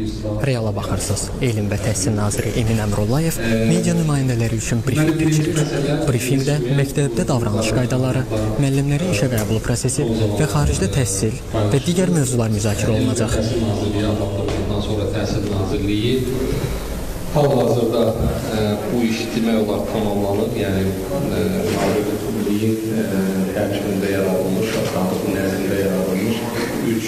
Reala baxırsınız. Elm və Təhsil naziri Emin Əmrullayev media nümayəndələri üçün brifinq keçirir. Brifinqdə məktəbdə davranış qaydaları, müəllimlərin işə qəbulu prosesi və xaricdə təhsil və digər mövzular müzakirə olunacaq. Sonra Təhsil Nazirliyi hal-hazırda bu iş demək olar tamamlanıb, yəni Nazirliyin tərkibində yaradılmış, bu nəzdində yaradılmış 3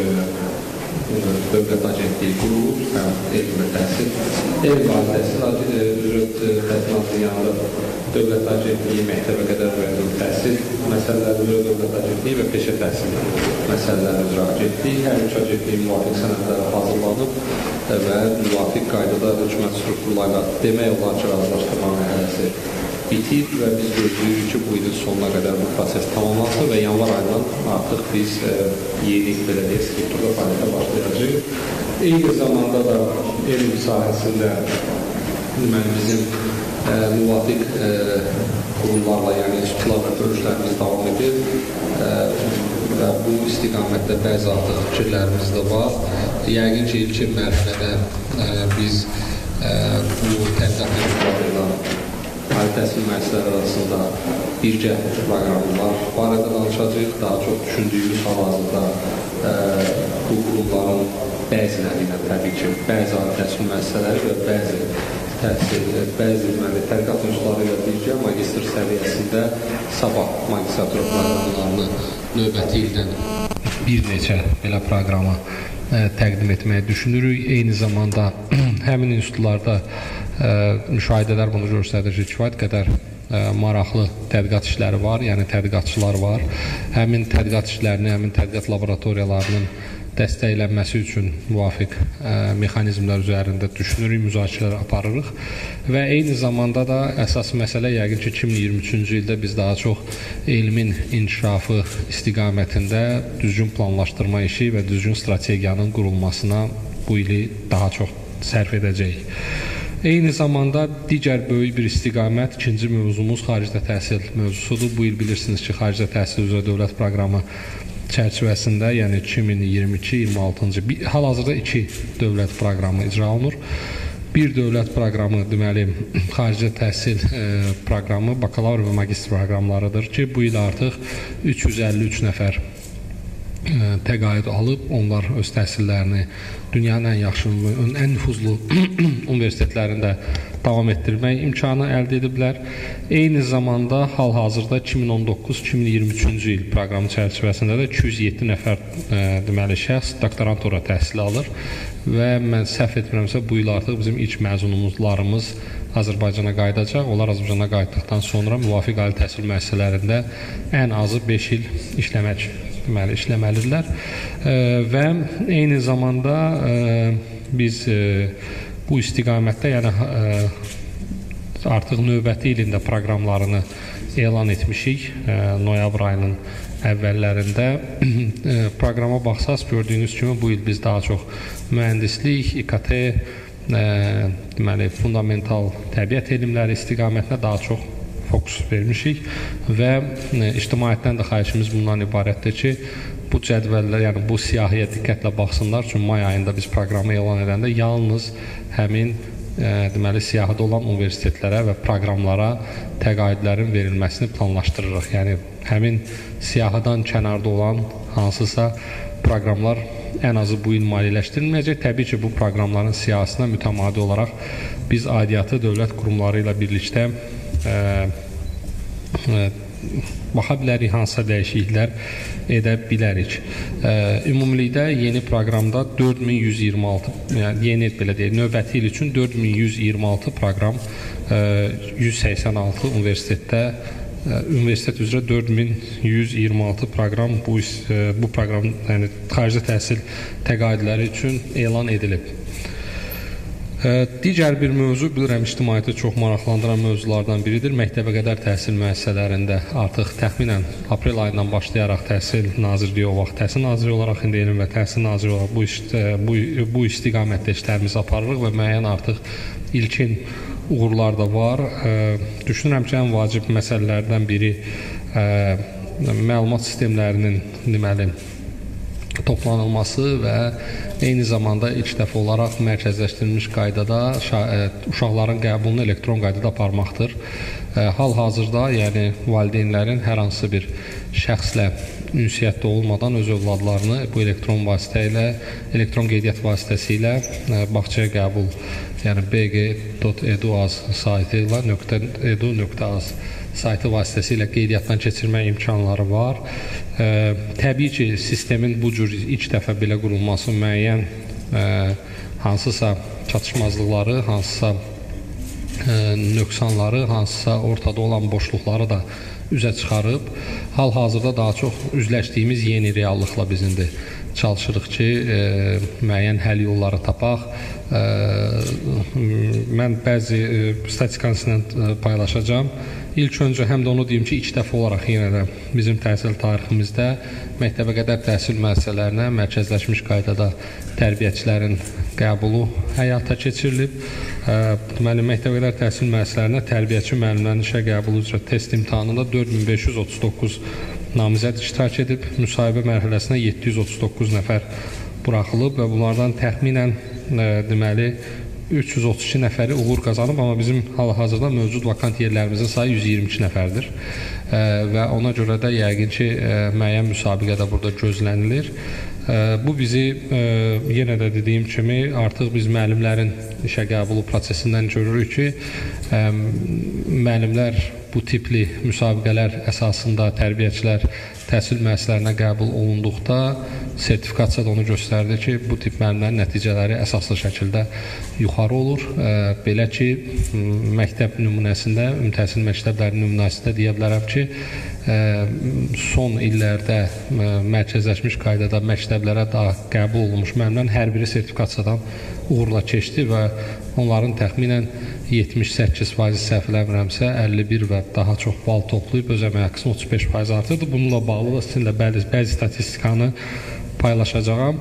dövlət agentliyi qurulur, elm və təhsil. Elm və təhsil Nazirliyi yanında dövlət agentliyi, məktəbə qədər və təhsil məsələləri üzrə dövlət agentliyi və peşə təhsil məsələləri üzrə agentliyi. Hər üç agentliyin müvafiq sənədləri hazırlanıb və müvafiq qaydada hökumət strukturlarla demək olar ki, razılaşdırma mərhələsi bitir və biz gözləyirik ki, bu ilin sonuna qədər bu proses tamamlansın və yanvar ayından artıq biz yeni belediyə strukturda fəaliyyətə başlayacağıq. Eyni zamanda da elm sahəsində bizim müvafiq qurumlarla, yəni institutlar və görüşlərimiz davam edir və bu istiqamətdə bəzi artıq fikirlərimiz də var. Yəqin ki, ilkin mərhələdə biz bu tədqiqat mövzularıyla ali təhsil müəssisələri arasında birgə proqramlar barədə danışacağıq. Daha çox düşündüyümüz hal-hazırda bu qurumların bəziləri ilə təbii ki, bəzi ali təhsil müəssisələri və bəzi tədqiqat mövzuları ilə birgə magistr səviyyəsində sabah magistratura proqramlarını növbəti ildən bir neçə belə proqramı təqdim etməyi düşünürük. Eyni zamanda həmin institutlarda müşahidələr bunu göstərir ki, kifayət qədər maraqlı tədqiqat işləri var, yəni tədqiqatçılar var. Həmin tədqiqat işlərini, həmin tədqiqat laboratoriyalarının dəstəklənməsi üçün müvafiq mexanizmlər üzərində düşünürük, müzakirələr aparırıq və eyni zamanda da əsas məsələ yəqin ki, 2023-cü ildə biz daha çox elmin inkişafı istiqamətində düzgün planlaşdırma işi və düzgün strategiyanın qurulmasına bu ili daha çox sərf edəcəyik. Eyni zamanda digər böyük bir istiqamət, ikinci mövzumuz xaricdə təhsil mövzusudur. Bu il bilirsiniz ki, xaricdə təhsil üzrə dövlət proqramı çərçivəsində, yəni 2022-26-cı, hal-hazırda 2 dövlət proqramı icra olunur. Bir dövlət proqramı, deməli, xaricdə təhsil proqramı, bakalavr və magistr proqramlarıdır ki, bu il artıq 353 nəfər təqaüd alıb, onlar öz təhsillərini dünyanın ən yaxşı, ən nüfuzlu universitetlərində davam etdirmək imkanı əldə ediblər. Eyni zamanda hal-hazırda 2019-2023-cü il proqramı çərçivəsində də 207 nəfər deməli şəxs doktorantura təhsili alır və mən səhv etmirəmsə bu il artıq bizim ilk məzunumuzlarımız Azərbaycana qayıdacaq. Onlar Azərbaycana qayıtdıqdan sonra müvafiq ali təhsil müəssisələrində ən azı 5 il işləməlidirlər və eyni zamanda biz bu istiqamətdə, yəni artıq növbəti ilində proqramlarını elan etmişik. Noyabr ayının əvvəllərində proqrama baxsaq, gördüyünüz kimi bu il biz daha çox mühəndislik, İKT, deməli, fundamental təbiət elmləri istiqamətinə daha çox fokus vermişik və ictimaiyyətdən də xahişimiz bundan ibarətdir ki, bu cədvəllər, yəni bu siyahıya diqqətlə baxsınlar, çünki may ayında biz proqramı elan edəndə yalnız həmin deməli siyahıda olan universitetlərə və proqramlara təqaüdlərin verilməsini planlaşdırırıq. Yəni həmin siyahıdan kənarda olan hansısa proqramlar ən azı bu il maliyyələşdirilməyəcək. Təbii ki, bu proqramların siyahısına mütəmadi olaraq biz aidiyyatı dövlət qurumları ilə birlikdə baxa bilərik, hansısa dəyişikliklər edə bilərik. Ümumilikdə yeni proqramda 4126, yəni yeni belə deyək, növbəti il üçün 4126 proqram 186 universitetdə, universitet üzrə 4126 proqram bu proqram, yəni xarici təhsil təqaüdləri üçün elan edilib. Digər bir mövzu, bilirəm, ictimaiyyəti çox maraqlandıran mövzulardan biridir. Məktəbə qədər təhsil müəssisələrində artıq təxminən aprel ayından başlayaraq Təhsil Nazirliyi o vaxt Təhsil Nazirliyi olaraq, indi Elm və Təhsil Nazirliyi olaraq bu istiqamətdə işlərimizi aparırıq və müəyyən artıq ilkin uğurlar da var. Düşünürəm ki, ən vacib məsələlərdən biri məlumat sistemlərinin deməli toplanılması və eyni zamanda ilk dəfə olaraq mərkəzləşdirilmiş qaydada uşaqların qəbulunu elektron qaydada aparmaqdır. Hal-hazırda, yəni valideynlərin hər hansı bir şəxslə ünsiyyətdə olmadan öz övladlarını bu elektron vasitə ilə, elektron qeydiyyat vasitəsilə bağçaya qəbul, yəni bg.edu.az saytı ilə .edu.az saytı vasitəsilə qeydiyyatdan keçirmək imkanları var. Təbii ki, sistemin bu cür ilk dəfə belə qurulması müəyyən hansısa çatışmazlıqları, hansısa nöqsanları, hansısa ortada olan boşluqları da üzə çıxarıb. Hal-hazırda daha çox üzləşdiyimiz yeni reallıqla biz indi çalışırıq ki, müəyyən həll yolları tapaq. Mən bəzi statistikanı sizinlə paylaşacağım. İlk öncə həm də onu deyim ki, ilk dəfə olaraq yenə də bizim təhsil tariximizdə məktəbə qədər təhsil müəssisələrinə mərkəzləşmiş qaydada tərbiyəçilərin qəbulu həyata keçirilib. Deməli, məktəbə qədər təhsil müəssisələrinə tərbiyəçi müəllimlərin işə qəbulu üzrə test imtahanında 4539 namizəd iştirak edib. Müsahibə mərhələsinə 739 nəfər buraxılıb və bunlardan təxminən deməli 332 nəfəri uğur qazanıb, amma bizim hal-hazırda mövcud vakant yerlərimizin sayı 122 nəfərdir və ona görə də yəqin ki, müəyyən müsabiqə də burada gözlənilir. Bu bizi yenə də dediyim kimi artıq biz müəllimlərin işə qəbulu prosesindən görürük ki, müəllimlər bu tipli müsabiqələr əsasında tərbiyəçilər təhsil müəssisələrinə qəbul olunduqda sertifikasiya da onu göstərdi ki, bu tip müəllimlərin nəticələri əsaslı şəkildə yuxarı olur. Belə ki, məktəb nümunəsində, ümumi təhsil məktəblərinin nümunəsində deyə bilərəm ki, son illərdə mərkəzləşmiş qaydada məktəblərə daha qəbul olunmuş müəllimlərin hər biri sertifikasiyadan uğurla keçdi və onların təxminən 78% səhv eləmirəmsə 51 və daha çox bal toplayıb öz əmək haqqısını 35% artırdı. Bununla bağlı da sizinlə bəzi statistikanı paylaşacağam.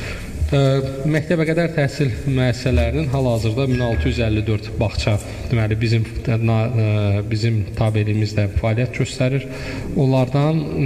Məktəbə qədər təhsil müəssisələrinin hal-hazırda 1654 bağça, deməli bizim tabeliyimizdə fəaliyyət göstərir. Onlarda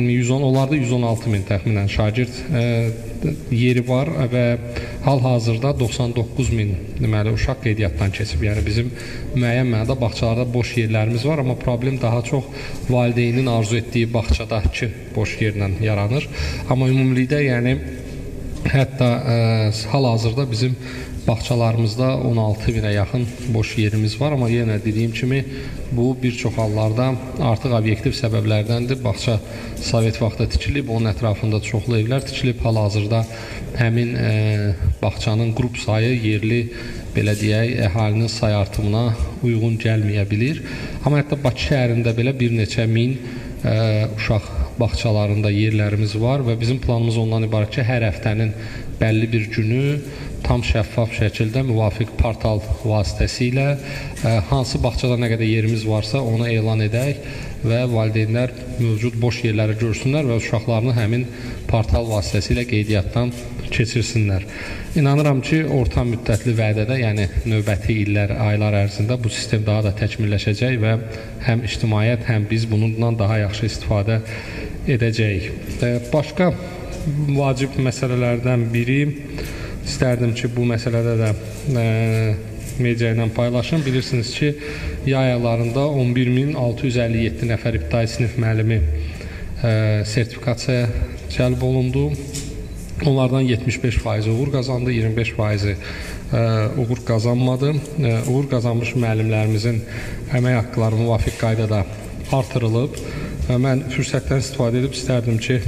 116 min təxminən şagird yeri var və hal-hazırda 99 min deməli uşaq qeydiyyatdan keçib. Yəni bizim müəyyən mənada bağçalarda boş yerlərimiz var, amma problem daha çox valideynin arzu etdiyi bağçadakı boş yerlə yaranır. Amma ümumilikdə yəni hətta hal-hazırda bizim bağçalarımızda 16 minə yaxın boş yerimiz var, amma yenə dediyim kimi bu bir çox hallarda artıq obyektiv səbəblərdəndir. Bağça Sovet vaxtı tikilib, onun ətrafında çoxlu evlər tikilib. Hal-hazırda həmin bağçanın qrup sayı yerli, belə deyək, əhalinin say artımına uyğun gəlməyə bilir. Amma hətta Bakı şəhərində belə bir neçə min uşaq bağçalarında yerlərimiz var və bizim planımız ondan ibarət ki, hər həftənin bəlli bir günü tam şəffaf şəkildə müvafiq portal vasitəsilə hansı bağçada nə qədər yerimiz varsa onu elan edək və valideynlər mövcud boş yerləri görsünlər və uşaqlarını həmin portal vasitəsilə qeydiyyatdan keçirsinlər. İnanıram ki, orta müddətli vədədə, yəni növbəti illər, aylar ərzində bu sistem daha da təkmilləşəcək və həm ictimaiyyət, həm biz bundan daha yaxşı istifadə edəcəyik. Başqa vacib məsələlərdən biri, istərdim ki, bu məsələdə də media ilə paylaşım. Bilirsiniz ki, yay aylarında 11.657 nəfər ibtidai sinif müəllimi sertifikasiyaya cəlb olundu. Onlardan 75% uğur qazandı, 25% uğur qazanmadı. Uğur qazanmış müəllimlərimizin əmək haqqları müvafiq qaydada artırılıb. Mən fürsətdən istifadə edib istərdim ki,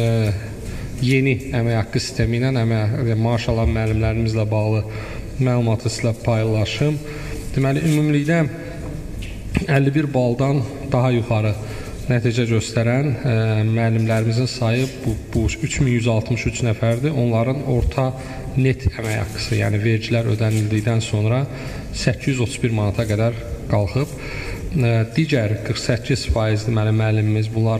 yeni əmək haqqı sistemi ilə maaş alan müəllimlərimizlə bağlı məlumatı sizlə paylaşım. Deməli, ümumilikdə 51 baldan daha yuxarı nəticə göstərən müəllimlərimizin sayı bu 3163 nəfərdir. Onların orta net əmək haqqısı, yəni vergilər ödənildikdən sonra 831 manata qədər qalxıb. Digər 48% deməli müəllimimiz, bunlar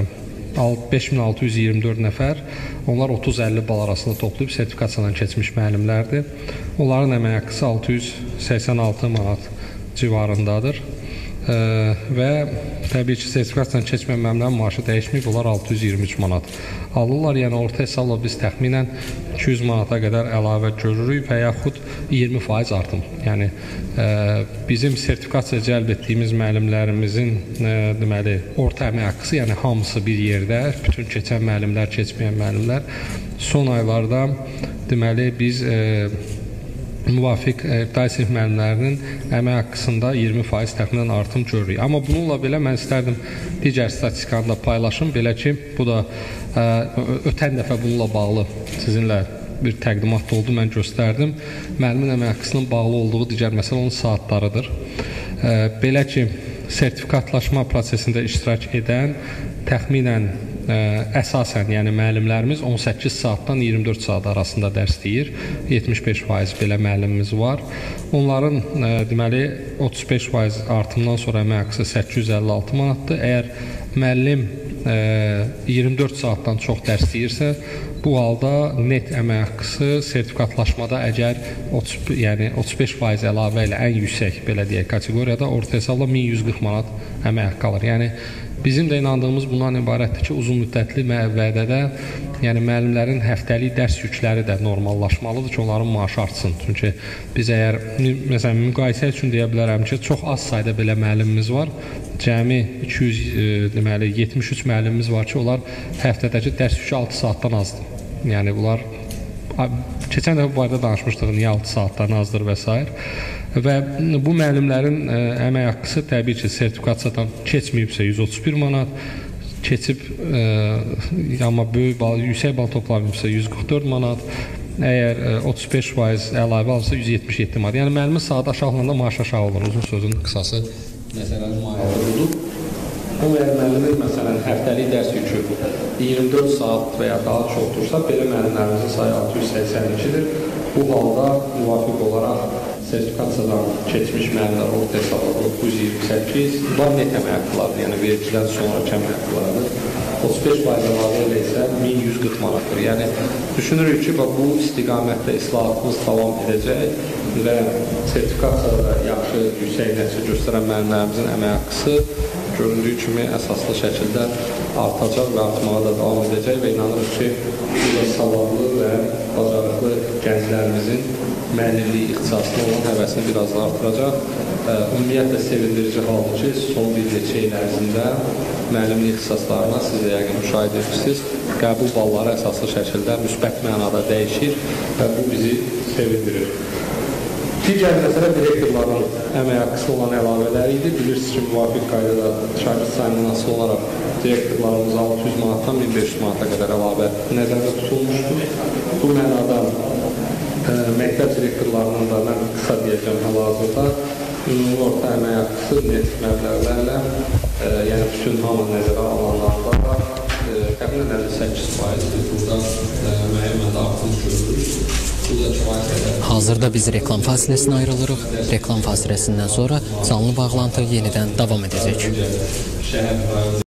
5624 nəfər, onlar 30-50 bal arasında toplayıb sertifikasiyadan keçmiş müəllimlərdir. Onların əmək haqqısı 686 manat civarındadır. və təbii ki, sertifikasiyadan keçməyən müəllimlərin maaşı dəyişməyib, onlar 623 manat alırlar. Yəni orta hesabla biz təxminən 200 manata qədər əlavə görürük və yaxud 20% artım. Yəni bizim sertifikasiya cəlb etdiyimiz müəllimlərimizin deməli orta əmək haqqısı, yəni hamısı bir yerdə, bütün keçən müəllimlər, keçməyən müəllimlər son aylarda deməli biz müvafiq ibtidai sinif müəllimlərinin əmək haqqısında 20% təxminən artım görürük. Amma bununla belə mən istərdim digər statistikanı da paylaşım. Belə ki, bu da ötən dəfə bununla bağlı sizinlə bir təqdimat oldu, mən göstərdim. Müəllimin əmək haqqısının bağlı olduğu digər məsələ onun saatlarıdır. Belə ki, sertifikatlaşma prosesində iştirak edən təxminən əsasən, yəni müəllimlərimiz 18 saatdan 24 saat arasında dərs deyir. 75% belə müəllimimiz var. Onların deməli 35% artımdan sonra əmək haqqısı 856 manatdır. Əgər müəllim 24 saatdan çox dərs deyirsə, bu halda net əmək haqqısı sertifikatlaşmada əgər 35% əlavə ilə ən yüksək belə deyək kateqoriyada orta hesabla 1140 manat əmək haqqı alır. Yəni bizim də inandığımız bundan ibarətdir ki, uzun müddətli vədədə yəni müəllimlərin həftəlik dərs yükləri də normallaşmalıdır ki, onların maaşı artsın. Çünki biz əgər məsələn müqayisə üçün deyə bilərəm ki, çox az sayda belə müəllimimiz var. Cəmi 73 müəllimimiz var ki, onlar həftədəki dərs yükü 6 saatdan azdır. Yəni bunlar keçən dəfə bu barədə danışmışdıq, niyə 6 saatdan azdır və s. Və bu müəllimlərin əmək haqqısı təbii ki, sertifikasiyadan keçməyibsə 131 manat, keçib amma böyük bal, yüksək bal toplamayıbsa 144 manat, əgər 35% əlavə alırsa 177 manat. Yəni müəllimin saat aşağılığında maaş aşağı olur. Uzun sözün qısası məsələnin mahiyyəti budur. Əgər müəllimin məsələn həftəlik dərs yükü 24 saat və ya daha çoxdursa, belə müəllimlərimizin sayı 682-dir. Bu halda müvafiq olaraq sertifikasiyadan keçmiş müəllimlər orta hesabla 928, bunlar net əmək haqqılardır, yəni vergiden sonraki əmək haqqılardır. 35% əlavə ilə isə 1140 manatdır. Yəni düşünürük ki, bu istiqamətdə islahatımız davam edəcək və sertifikasiyada yaxşı, yüksək nəticə göstərən müəllimlərimizin əmək haqqısı göründüyü kimi əsaslı şəkildə artacaq və artmağa da davam edəcək və inanırıq ki, bu da savadlı və bacarıqlı gənclərimizin müəllimlik ixtisasına olan həvəsini biraz da artıracaq. Ümumiyyətlə sevindirici haldır ki, son bir neçə il ərzində müəllimlik ixtisaslarına siz də yəqin müşahidə edirsiniz, qəbul balları əsaslı şəkildə müsbət mənada dəyişir və bu bizi sevindirir. Digər məsələ direktorların əmək haqqısı olan əlavələri idi. Bilirsiniz ki, müvafiq qaydada şagird sayından asılı olaraq direktorlarımız 600 manatdan 1500 manata qədər əlavə nəzərdə tutulmuşdur. Bu mənada məktəb direktorlarının da mən qısa deyəcəm hal-hazırda ümumi orta əmək haqqısı net məbləğlərlə, yəni bütün hamı nəzərə alanlarda da təxminən 58% biz burada müəyyən məndə artım görürük. Hazırda biz reklam fasiləsinə ayrılırıq. Reklam fasiləsindən sonra canlı bağlantı yenidən davam edəcək.